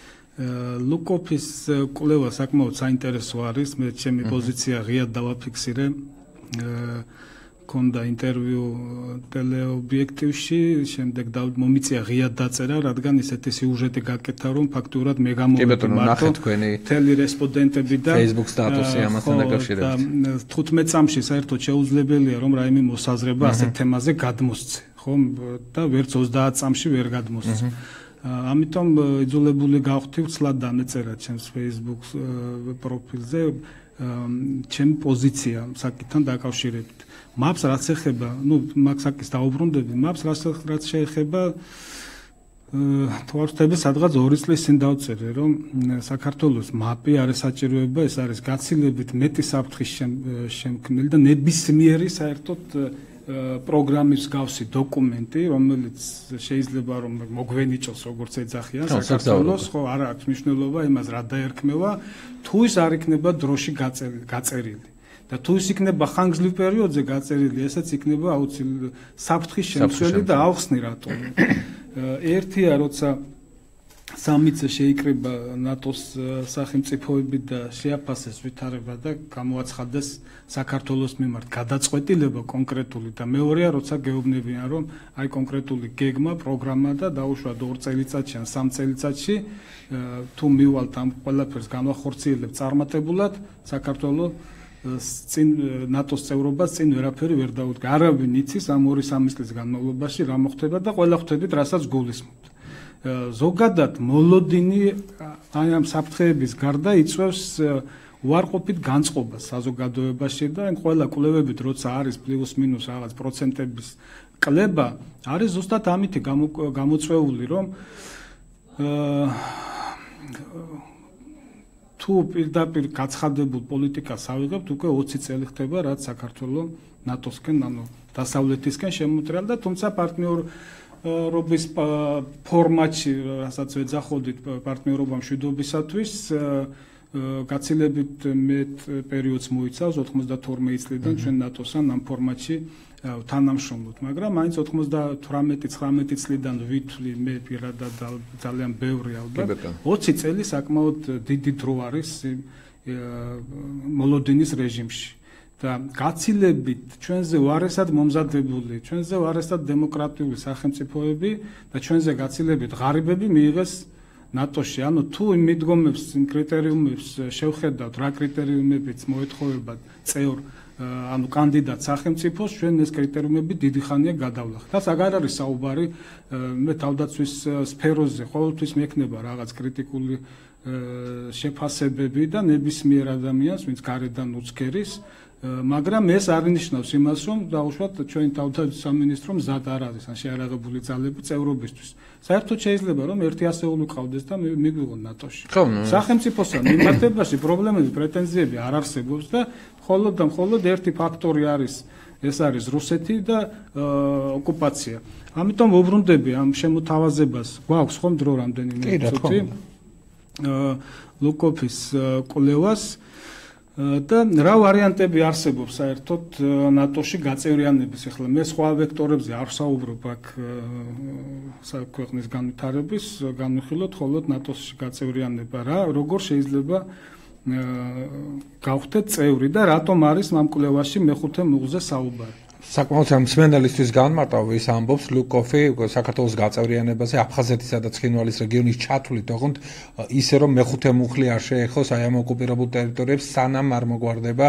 ლუკოფის კვლევა საკმაოდ საინტერესო არის, მე ჩემი პოზიცია ღიად დავაფიქსირე. კონდა ინტერვიუ ტელეობიექტივში, შემდეგ მომიწია ღიად დაწერა, რადგან ისეთი სიუჟეტი გაკეთა, რომ ფაქტურად მე გამოვიდი მარტო თელი რესპონდენტები და Facebook სტატუსი ამასთან დაკავშირებით. თხუთმეტ წამში საერთოდ შეუძლებელია, რომ რაიმე მოსაზრება ასეთ თემაზე გადმოსცე, ხო? და ვერც ოცდაათ წამში ვერ გადმოსცე. ამიტომ იძულებული გავხდი ვცლად დამეწერა ჩემს Facebook პროფილზე ჩემი პოზიცია საკითხთან დაკავშირებით. მაპს რაც ეხება, ну, მაგ საკითხს დაუბრუნდები, მაპს რაც რაც შეეხება თვარწები სადღაც ორი წლის წინ დავწერე, რომ საქართველოს მაპი არის საჭიროება, ეს არის გაცილებით მეტი საფრთხის შემქმნელი და ნებისმიერი საერთოდ პროგრამის გავსი დოკუმენტი, რომელიც შეიძლება რომ მოგვენიჭოს როგორც ეძახიან საქართველოს, ხო, არ აქვს მნიშვნელობა იმას რა დაერქმევა, თუ ის არ იქნება დროში გაწერილი. და თუ ის იქნება ხანგრძლივ პერიოდზე გაწერილი, ესაც იქნება აუცილებლად საფრთხის შემცველი და ავხსნი რატომ. ერთია, როცა სამიც შეიკრიბა ნატოს სახელმწიფოები და შეაფასეს ვითარება და გამოაცხადეს საქართველოს მიმართ გადაწყვეტილება კონკრეტული და მეორეა როცა გეუბნებიან რომ აი კონკრეტული გეგმა, პროგრამა და დაუშვათ ორ წელიწადში ან სამ წელიწადში თუ მივალთ ამ ყველაფერს განახორციელებთ წარმატებულად საქართველოს წინ ნატოს წევრობას წინ ვერაფერი ვერ დაუდგა. არავინ იცის ამ ორი სამი წლის განმავლობაში რა მოხდება და ყველა ხვდებით რასაც გულისხმობთ. ზოგადად მოლოდინი აი ამ საფრთხეების გარდა იწვევს უარყოფით განწყობას საზოგადოებაში და ამ ყველა კვლევებით როცა არის პლუს მინუს რაღაც პროცენტების კლება არის ზუსტად ამით გამოწვეული რომ თუ პირდაპირ გაცხადებულ პოლიტიკას ავიღებთ უკვე ოცი წელი ხდება რაც საქართველოს ნატოსკენ ანუ დასავლეთისკენ შემოტრიალდა თუმცა პარტნიორ რობის ფორმატში რასაც ვეძახოდით პარტნიორობა მშვიდობისათვის გაცილებით მეტ პერიოდს მოიცავს ოთხმოცდათორმეტი წლიდან ჩვენ ნატოსთან ამ ფორმატში თანამშრომლობთ მაგრამ მაინც ოთხმოცდათვრამეტი ცხრამეტი წლიდან ვითვლი მე პირადად ძალიან ბევრი ალბათ ოცი წელი საკმაოდ დიდი დრო არის მოლოდინის რეჟიმში და გაცილებით ჩვენზე უარესად მომზადებული, ჩვენზე უარესად დემოკრატიული სახელმწიფოები და ჩვენზე გაცილებით ღარიბები მიიღეს ნატოში. ანუ თუ იმ მიდგომებს, იმ კრიტერიუმებს შევხედავთ, რა კრიტერიუმებიც მოეთხოვებათ წევრ, ანუ კანდიდატ სახელმწიფოს, ჩვენ ეს კრიტერიუმები დიდი ხანია გადავლახთ. და საგარ არის საუბარი მე თავდაცვის სფეროზე, ყოველთვის მექნება რაღაც კრიტიკული შეფასებები და ნებისმიერ ადამიანს, ვინც გარედან უცქერის მაგრამ ეს არ ნიშნავს იმას, რომ დაუშვათ ჩვენი თავდაცვის სამინისტრო მზად არ არის ან შეარაღებული ძალები წევრობისთვის. საერთოდ შეიძლება რომ ერთი ასეული ყავდეს და მიგვიღონ ნატოში. სახელმწიფოსთან მიმართებაში პრობლემები, პრეტენზიები არ არსებობს და მხოლოდ და მხოლოდ ერთი ფაქტორი არის, ეს არის რუსეთი და ოკუპაცია. ამიტომ ვუბრუნდები ამ შემოთავაზებას. გვაქვს ხომ დრო რამდენიმე წუთი? ლუკოფის კვლევას და რა ვარიანტები არსებობს საერთოდ ნატოში გაწევრიანების. ახლა მე სხვა ვექტორებზე არ ვსაუბრობ აქ ქვეყნის განვითარების, განვიხილოთ მხოლოდ ნატოში გაწევრიანება. რა როგორ შეიძლება გავხდეთ წევრი და რატომ არის ამ კვლევაში მეხუთე მუხზე საუბარი? საკმაოდ მსმენელისთვის განმარტავ ის ამბობს ლუკოფი საქართველოს გაწევრიანებაზე აფხაზეთისა და ცხინვალის რეგიონის ჩათვლით ოღონდ ისე რომ მეხუთე მუხლი არ შეეხოს აი ამ ოკუპირებულ ტერიტორიებს სანამ არ მოგვარდება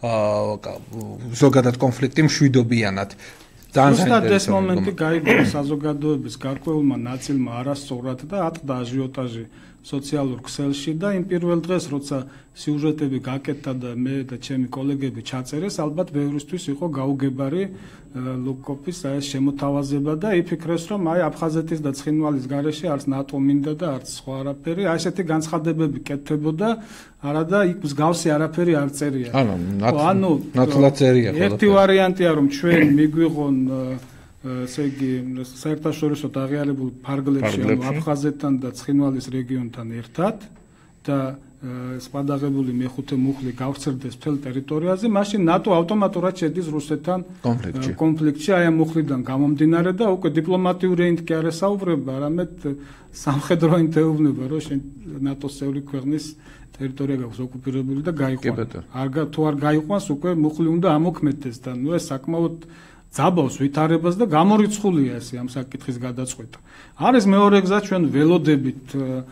ზოგადად კონფლიქტი მშვიდობიანად. ზუსტად ეს მომენტი გაიგო საზოგადოების გარკვეულმა ნაწილმა არასწორად და ატყდა აჟიოტაჟი სოციალურ ქსელში და იმ პირველ დღეს როცა სიუჟეტები გაკეთდა და მე და ჩემი კოლეგები ჩაწერეს ალბათ ბევრისთვის იყო გაუგებარი ლუკოფის ეს შემოთავაზება და იფიქრეს რომ აი აფხაზეთის და ცხინვალის გარეშე არც ნატო მინდა და არც სხვა არაფერი აი ესეთი განცხადებები კეთდებოდა არადა იქ მსგავსი არაფერი არ წერია. ანუ ნათლად წერია. ერთი ვარიანტია რომ ჩვენ მიგვიღონ ესე იგი საერთაშორისო აღიარებულ ფარგლებში ანუ აფხაზეთთან და ცხინვალის რეგიონთან ერთად და სპადაღებული მეხუთე მუხლი გავრცელდეს მთელ ტერიტორიაზე, მაშინ ნატო ავტომატურად შედის რუსეთთან კონფლიქტში აი ამ მუხლიდან გამომდინარე და უკვე დიპლომატიური ენით კი არ ესაუბრება, არამედ სამხედრო ენით ეუბნება, რომ შენ ნატოს წევრი ქვეყნის ტერიტორია გაქვს ოკუპირებული და გაიყვანს. არ თუ არ გაიყვანს, უკვე მუხლი უნდა ამოქმედდეს და ნუ ეს საკმაოდ ძაბავს ვითარებას და გამორიცხულია ეს ამ საკითხის გადაწყვეტა. არის მეორე გზა ჩვენ ველოდებით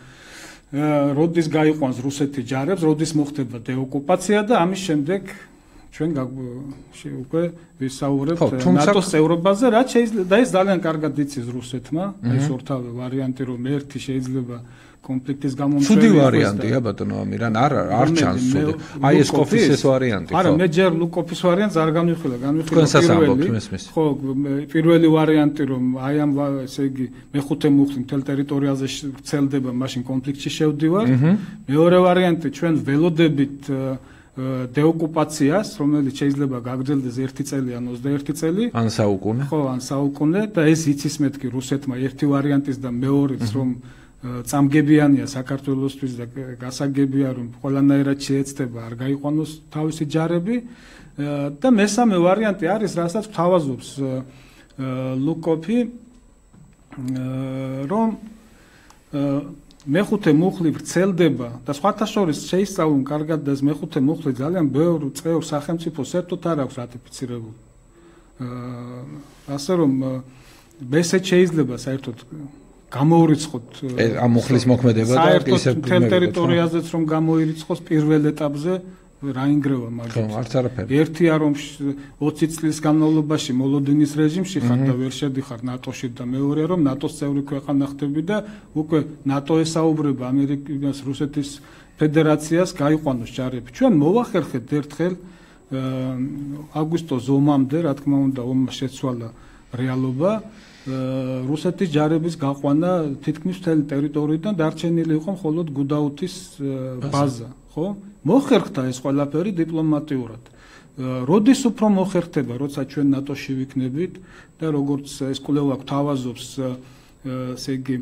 როდის გაიყვანს რუსეთი ჯარებს, როდის მოხდება დეოკუპაცია და ამის შემდეგ ჩვენ უკვე ვისაუბრებთ ნატოს წევრობაზე, რაც შეიძლება და ეს ძალიან კარგად იცის რუსეთმა, ეს ორთავე ვარიანტი რომ ერთი შეიძლება კონფლიქტის გამომწვევი ცუდი ვარიანტია ბატონო ამირან არ არ ჩანს ცუდი. აი ეს კოფის ეს ვარიანტი ხო? არა, მე ჯერ ლუკოფის ვარიანტს არ განვიხილე, განვიხილე პირველი. ხო, პირველი ვარიანტი რომ აი ამ ესე იგი მეხუთე მუხლი მთელ ტერიტორიაზე ვრცელდება, მაშინ კონფლიქტში შევდივართ. მეორე ვარიანტი ჩვენ ველოდებით დეოკუპაციას, რომელიც შეიძლება გაგრძელდეს ერთი წელი ან ოცდაერთი წელი. ან საუკუნე. ხო, ან საუკუნე და ეს იცის მეთქი რუსეთმა ერთი ვარიანტის და მეორეც რომ წამგებიანია საქართველოსთვის და გასაგებია რომ ყველანაირად შეეცდება არ გაიყვანოს თავისი ჯარები და მესამე ვარიანტი არის რასაც გვთავაზობს ლუკოფი რომ მეხუთე მუხლი ვრცელდება და სხვათა შორის შეისწავლონ კარგად და ეს მეხუთე მუხლი ძალიან ბევრ წევრ სახელმწიფოს ერთოდ არ აქვს რატიფიცირებული. ასე რომ ესეც შეიძლება საერთოდ გამოურიცხოთ ამ მუხლის მოქმედება და ისე მთელ ტერიტორიაზეც რომ გამოირიცხოს პირველ ეტაპზე რა ინგრევა მაგით. არც არაფერი. ერთია რომ ოცი წლის განმავლობაში მოლოდინის რეჟიმში ხარ და ვერ შედიხარ ნატოში და მეორეა რომ ნატოს წევრი ქვეყანა ხდები და უკვე ნატო ესაუბრება ამერიკას რუსეთის ფედერაციას გაიყვანოს ჯარები. ჩვენ მოვახერხეთ ერთხელ აგვისტოს ომამდე, რა თქმა უნდა, ომმა შეცვალა რეალობა. რუსეთის ჯარების გაყვანა თითქმის მთელი ტერიტორიიდან დარჩენილი იყო მხოლოდ გუდაუთის ბაზა, ხო? მოხერხდა ეს ყველაფერი დიპლომატიურად. როდის უფრო მოხერხდება, როცა ჩვენ ნატოში ვიქნებით და როგორც ეს კვლევა გვთავაზობს, ესე იგი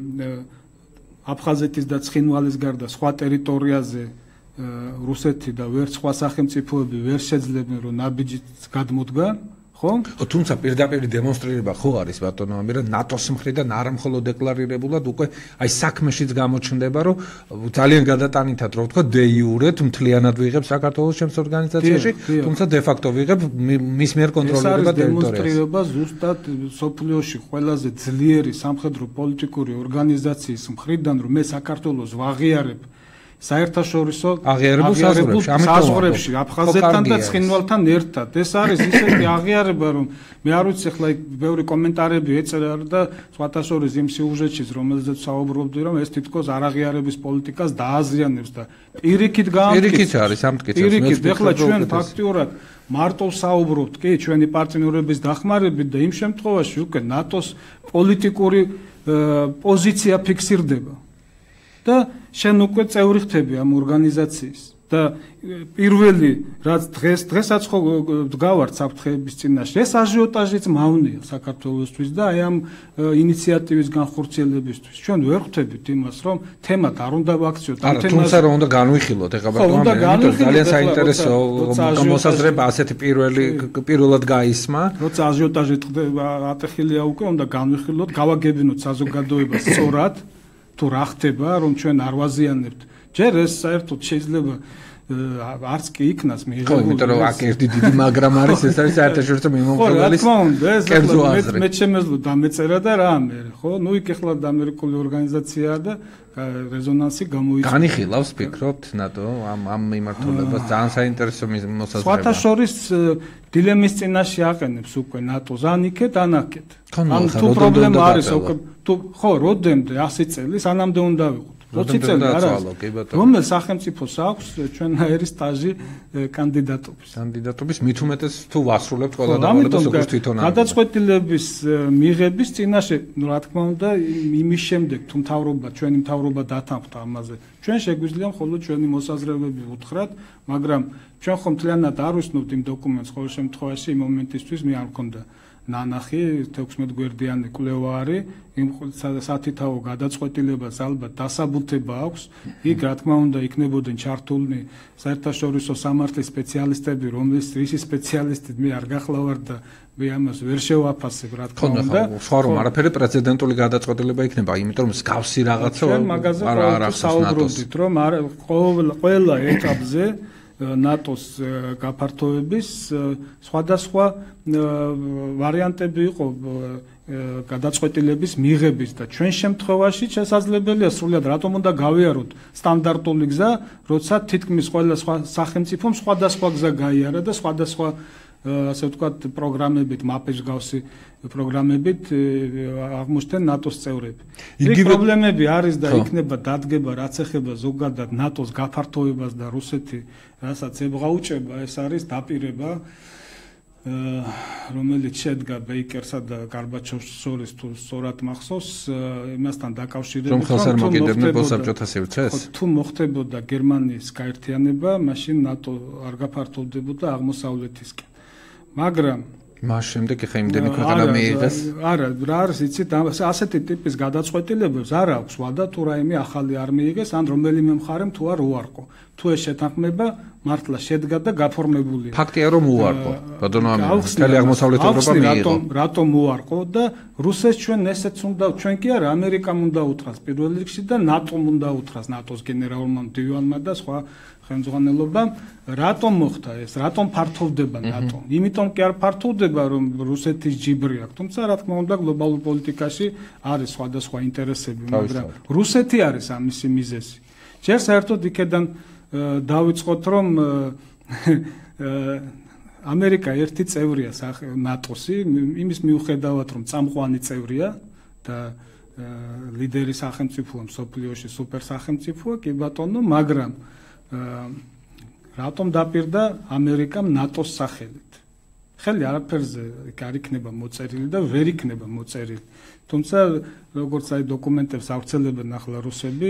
აფხაზეთის და ცხინვალის გარდა სხვა ტერიტორიაზე რუსეთი და ვერ სხვა სახელმწიფოები ვერ შეძლებენ რომ ნაბიჯით გადმოდგან. ხო? თუმცა პირდაპირ დემონსტრირება ხო არის ბატონო ამირა ნატოს მხრიდან არა მხოლოდ დეკლარირებულად უკვე აი საქმეშიც გამოჩნდება რომ ძალიან გადატანითად რო ვთქვა დე იურეთ მთლიანად ვიღებ საქართველოს ჩემს ორგანიზაციაში თუმცა დე ფაქტო ვიღებ მის მიერ კონტროლირება ტერიტორიას. დემონსტრირება ზუსტად სოფლიოში ყველაზე ძლიერი სამხედრო პოლიტიკური ორგანიზაციის მხრიდან რომ მე საქართველოს ვაღიარებ საერთაშორისო აღიარებულ საზღვრებში აფხაზეთთან და ცხინვალთან ერთად. ეს არის ისეთი აღიარება რომ მე არ ვიცი ახლა ბევრი კომენტარები ეწერა და სხვათა შორის იმ სიუჟეტშიც რომელზეც საუბრობდი რომ ეს თითქოს არაღიარების პოლიტიკას დააზიანებს და პირიქით გაამტკიცებს. პირიქით არის ამტკიცებს. პირიქით ახლა ჩვენ ფაქტიურად მარტო საუბრობთ კი ჩვენი პარტნიორების დახმარებით და იმ შემთხვევაში უკვე ნატოს პოლიტიკური პოზიცია ფიქსირდება. და შენ უკვე წევრი ხდები ამ ორგანიზაციის და პირველი რაც დღეს დღესაც ხო დგავართ საფრთხეების წინაშე ეს აჟიოტაჟიც მავნია საქართველოსთვის და აი ამ ინიციატივის განხორციელებისთვის ჩვენ ვერ ხვდებით იმას რომ თემად არ უნდა ვაქციოთ ამ თემას თუმცა რომ უნდა განვიხილოთ ეხლა ბატონო ძალიან საინტერესო მოსაზრება ასეთი პირველი პირველად გაისმა როცა აჟიოტაჟი ატეხილია უკვე უნდა განვიხილოთ გავაგებინოთ საზოგადოებას სწორად თუ რა ხდება რომ ჩვენ არ ვაზიანებთ ჯერ ეს საერთოდ შეიძლება არც კი იქნას მიიღებული ხო იმიტომ რომ აქ ერთი დიდი მაგრამ არის ეს არის საერთაშორისო მიმოხილველის კერძო აზრი მე შემეძლო დამეწერა და რა მე ხო ნუ იქ ახლა ამერიკული ორგანიზაციაა და რეზონანსი გამოიწვია განიხილავს ფიქრობთ ნატო ამ ამ მიმართულებას ძალიან საინტერესო მოსაზრება სხვათა შორის დილემის წინაშე აყენებს უკვე ნატოს ან იქეთ ან აქეთ ან თუ პრობლემა არის უკვე თუ ხო როდემდე ასი წელი სანამდე უნდა ვიყოთ ოცი წელი არა რომელ სახელმწიფოს აქვს ჩვენაერი სტაჟი კანდიდატობის კანდიდატობის მით უმეტეს თუ ვასრულებთ ყველა დავალებას როგორც თვითონ არის გადაწყვეტილების მიღების წინაშე რა თქმა უნდა იმის შემდეგ თუ მთავრობა ჩვენი მთავრობა დათანხმდა ამაზე ჩვენ შეგვიძლია მხოლოდ ჩვენი მოსაზრებები უთხრათ მაგრამ ჩვენ ხომ მთლიანად არ ვისნობთ იმ დოკუმენტს ყოველ შემთხვევაში იმ მომენტისთვის მე არ მქონდა ნანახი თექვსმეტ გვერდიანი კვლევა არის იმ სათითაო გადაწყვეტილებას ალბათ დასაბუთება აქვს იქ რა თქმა უნდა იქნებოდნენ ჩართულნი საერთაშორისო სამართლის სპეციალისტები რომლის რისი სპეციალისტი მე არ გახლავარ და მე ამას ვერ შევაფასებ რა თქმა უნდა სხვა რომ არაფერი პრეცედენტული გადაწყვეტილება იქნება იმიტომ რომ მსგავსი რაღაცა არ არის საუბრობდით რომ ყველა ეტაპზე ნატოს გაფართოების სხვადასხვა ვარიანტები იყო გადაწყვეტილების მიღების და ჩვენ შემთხვევაში შესაძლებელია სრულად რატომ უნდა გავიაროთ სტანდარტული გზა, როცა თითქმის ყველა სხვა სახელმწიფომ სხვადასხვა გზა გაიარა და სხვადასხვა ასე ვთქვათ პროგრამებით, მაპის გავსი პროგრამებით აღმოჩნდნენ ნატოს წევრები. იგივე პრობლემები არის და იქნება დადგება რაც ეხება ზოგადად ნატოს გაფართოებას და რუსეთი რასაც ებღაუჭება, ეს არის დაპირება რომელიც შედგა ბეიკერსა და გარბაჩოვს შორის თუ სწორად მახსოვს იმასთან დაკავშირებით რომ ხელს არ მოკიდებდნენ ბოსაბჭოთა სივრცეს თუ მოხდებოდა გერმანიის გაერთიანება მაშინ ნატო არ გაფართოვდებოდა აღმოსავლეთისკენ მაგრამ მას შემდეგ ხა იმდენი ქვეყანა მიიღეს არა რა არის იცით ასეთი ტიპის გადაწყვეტილებებს არ აქვს ვადა თუ რაიმე ახალი არ მიიღეს ან რომელიმე მხარემ თუ არ უარყო თუ ეს შეთანხმება მართლა შედგა და გაფორმებულია. ფაქტია რომ უარყო. ბატონო ამირე, მთელი აღმოსავლეთ ევროპა მიიღო. რატომ უარყო და რუსეთს ჩვენ ესეც უნდა ჩვენ კი არა ამერიკამ უნდა უთხრას პირველ რიგში და ნატომ უნდა უთხრას ნატოს გენერალურმა მდივანმა და სხვა ხელმძღვანელობამ რატომ მოხდა ეს რატომ ფართოვდება ნატო იმიტომ კი არ ფართოვდება რომ რუსეთის ჯიბრი აქვს თუმცა რა თქმა უნდა გლობალურ პოლიტიკაში არის სხვადასხვა ინტერესები მაგრამ რუსეთი არის ამისი მიზეზი ჯერ საერთოდ იქედან დავიწყოთ რომ ამერიკა ერთი წევრია ნატოსი იმის მიუხედავად რომ წამყვანი წევრია და ლიდერი სახელმწიფოა მსოფლიოში სუპერ სახელმწიფოა კი ბატონო მაგრამ რატომ დაპირდა ამერიკამ ნატოს სახელით ხელი არაფერზე არ იქნება მოწერილი და ვერ იქნება მოწერილი თუმცა როგორც აი დოკუმენტებს ავრცელებენ ახლა რუსები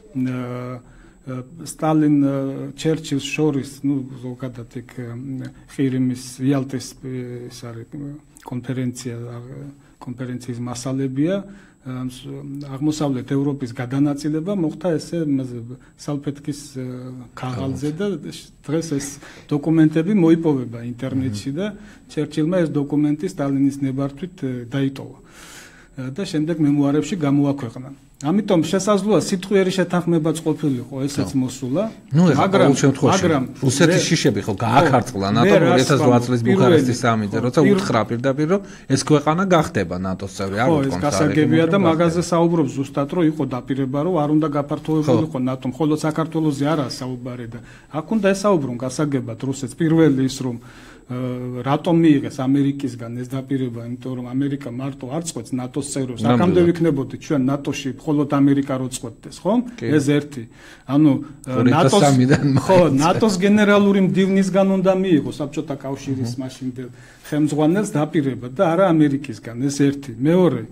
სტალინ ჩერჩილს შორის ნუ ზოგადად იქ ყირიმის იალტის ეს არის კონფერენცია კონფერენციის მასალებია აღმოსავლეთ ევროპის გადანაწილება მოხდა ესე სალფეტკის ქაღალდზე და დღეს ეს დოკუმენტები მოიპოვება ინტერნეტში და ჩერჩილმა ეს დოკუმენტი სტალინის ნებართვით დაიტოვა და შემდეგ მემუარებში გამოაქვეყნა. ამიტომ შესაძლოა სიტყვიერი შეთანხმებაც ყოფილიყო ესეც მოსულა მაგრამ მაგრამ რუსეთის შიშები ხო გააქარწყლა ნატომ ორი ათას ოთხ წლის ბუქარესტის სამიტზე როცა უთხრა პირდაპირ რომ ეს ქვეყანა გახდება ნატოს წევრი არ ვთქვამს ეს გასაგებია და მაგაზე საუბრობს ზუსტად რომ იყო დაპირება რომ არ უნდა გაფართოვებულიყო ნატომ ხოლო საქართველოზე არაა საუბარი და აქ უნდა ესაუბრონ გასაგებად რუსეთს პირველი ის რომ რატომ მიიღეს ამერიკისგან ეს დაპირება იმიტომ რომ ამერიკა მარტო არ წყვეტს ნატოს წევრებს აქამდე ვიქნებოდით ჩვენ ნატოში მხოლოდ ამერიკა რო წყვეტდეს ხო ეს ერთი ანუ ნატოს ხო ნატოს გენერალური მდივნისგან უნდა მიიღოს საბჭოთა კავშირის მაშინდელ ხელმძღვანელს დაპირება და არა ამერიკისგან ეს ერთი მეორე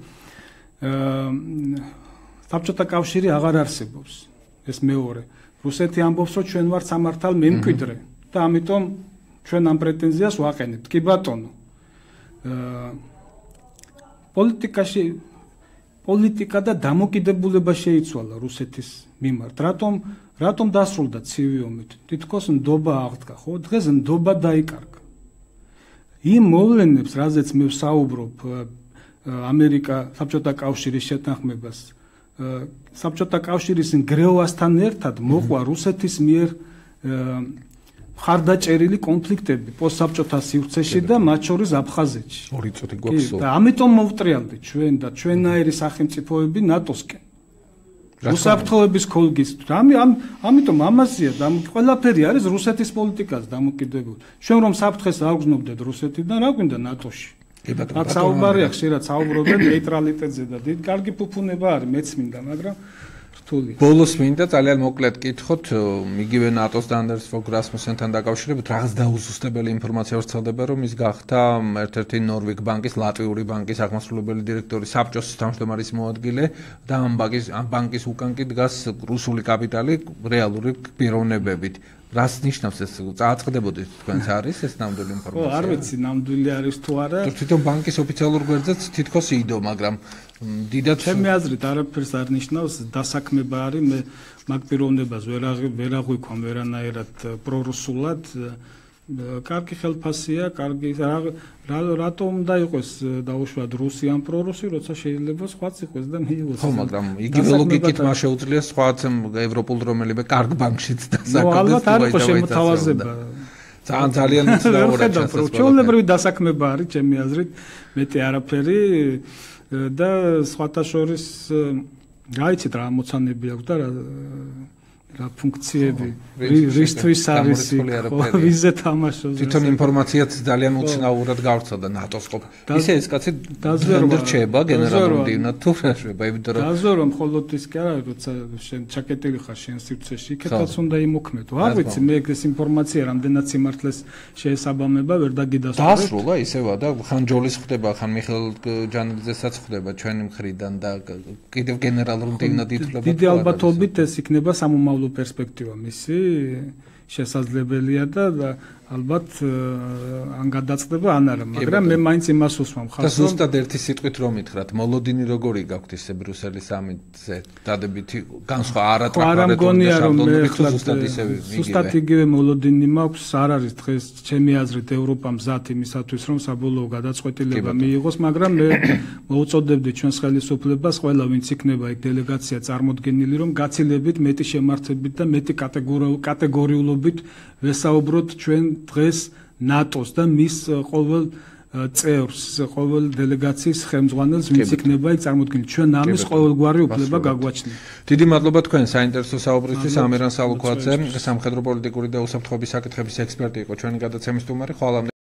საბჭოთა კავშირი აღარ არსებობს ეს მეორე რუსეთი ამბობს რომ ჩვენ ვართ სამართალ მემკვიდრე და ამიტომ ჩვენ ამ პრეტენზიას ვაყენებთ. კი ბატონო. პოლიტიკაში პოლიტიკა და დამოკიდებულება შეიცვალა რუსეთის მიმართ. რატომ რატომ დასრულდა ცივი ომით? თითქოს ნდობა აღდგა, ხო? დღეს ნდობა დაიკარგა. იმ მოვლენებს, რაზეც მე ვსაუბრობ, ამერიკა საბჭოთა კავშირის შეთანხმებას, საბჭოთა კავშირის გრევასთან ერთად მოყვა რუსეთის მიერ ხარდაჭერილი კონფლიქტები პოსტსაბჭოთა სივრცეში და მათ შორის აფხაზეთში. ორი წუთი გვაქვს. და ამიტომ მოვტრიალდით ჩვენ და ჩვენაირი სახელმწიფოები ნატოსკენ. უსაფრთხოების ქოლგის. ამ ამიტომ ამაზეა და ყველაფერი არის რუსეთის პოლიტიკას დამოკიდებული. ჩვენ რომ საფრთხეს ავგზნობდეთ რუსეთიდან, რა გვინდა ნატოში? რაც საუბარია ხშირად საუბრობენ ნეიტრალიტეტზე და დიდ კარგი ფუფუნება არის მეც მინდა, მაგრამ ბოლოს მინდა ძალიან მოკლედ კითხოთ იგივე ნატოს დანერს ფოგ რასმუსენთან დაკავშირებით რაღაც დაუზუსტებელი ინფორმაცია ვრცელდება რომ ის გახდა ერთ-ერთი ნორვეგ ბანკის ლატვიური ბანკის აღმასრულებელი დირექტორი საბჭოს თავმჯდომარის მოადგილე და ამ ბანკის ამ ბანკის უკან კი დგას რუსული კაპიტალი რეალური პიროვნებებით რას ნიშნავს ეს წააწყდებოდით თქვენს არის ეს ნამდვილი ინფორმაცია? ხო, არ ვიცი ნამდვილი არის თუ არა. თვითონ ბანკის ოფიციალურ გვერდზეც თითქოს იდო, მაგრამ დიდად ჩემი აზრით არაფერს არ ნიშნავს, დასაქმება არის მე მაგ პიროვნებას ვერ ვერ აღვიქვამ ვერანაირად პრორუსულად. კარგი ხელფასია, კარგი რატო უნდა იყოს დაუშვათ რუსი ან პრორუსი, როცა შეიძლება სხვაც იყოს და მიიღოს. ხო, მაგრამ იგივე ლოგიკით მას შეუძლია სხვაც ევროპულ რომელიმე კარგ ბანკშიც დასაქმდეს. ნუ ალბათ არ იყო შემოთავაზება. ძალიან ძალიან უცნაურად ჩასწრება. ჩვეულებრივი დასაქმება არის ჩემი აზრით, მეტი არაფერი და სხვათა შორის გაიცით რა მოცანები აქვს და რა რა ფუნქციები რისთვის არის ვიზე თამაშობს თვითონ ინფორმაციაც ძალიან უცნაურად გავრცელდა ნატოს ყოფ ისე ეს კაცი დაზვერვა გენერალური მდივნად თუ რა შვება იმიტომ რომ დაზვერვა მხოლოდ ის კი არა როცა შენ ჩაკეტილი ხარ შენ სივრცეში იქეთაც უნდა იმოქმედო არ ვიცი მე ეს ინფორმაცია რამდენად სიმართლეს შეესაბამება ვერ დაგიდასწრებ დასრულა ისევა და ხან ჯოლის ხდება ხან მიხეილ ჯანიძესაც ხდება ჩვენი მხრიდან და კიდევ გენერალურ მდივნად ითვლება დიდი ალბათობით ეს იქნება სამომავლო პერსპექტივა მისი შესაძლებელია და ალბათ ან გადაწყდება ან არა, მაგრამ მე მაინც იმას უსვამ ხალხს. და ზუსტად ერთი სიტყვით რომ მითხრათ, მოლოდინი როგორი გაქვთ ისე ბრიუსელის სამიტზე დადებითი განსხვავება არატრაკტარებული და შაბლონური თუ ზუსტად ისე იგივე. ზუსტად იგივე მოლოდინი მაქვს, არ არის დღეს ჩემი აზრით ევროპა მზად იმისათვის რომ საბოლოო გადაწყვეტილება მიიღოს, მაგრამ მე მოუწოდებდი ჩვენს ხელისუფლებას, ყველა ვინც იქნება იქ დელეგაცია წარმოდგენილი, რომ გაცილებით მეტი შემართებით და მეტი კატეგორიულობით ვესაუბროთ ჩვენ დღეს ნატოს და მის ყოველ წევრს, ყოველ დელეგაციის ხელმძღვანელს, ვინც იქნება იქ წარმოდგენილი. ჩვენ ამის ყოველგვარი უფლება გაგვაჩნია. დიდი მადლობა თქვენ საინტერესო საუბრისთვის. ამერან სალუქვაძე, სამხედრო პოლიტიკური და უსაფრთხოების საკითხების ექსპერტი იყო ჩვენი გადაცემის სტუმარი.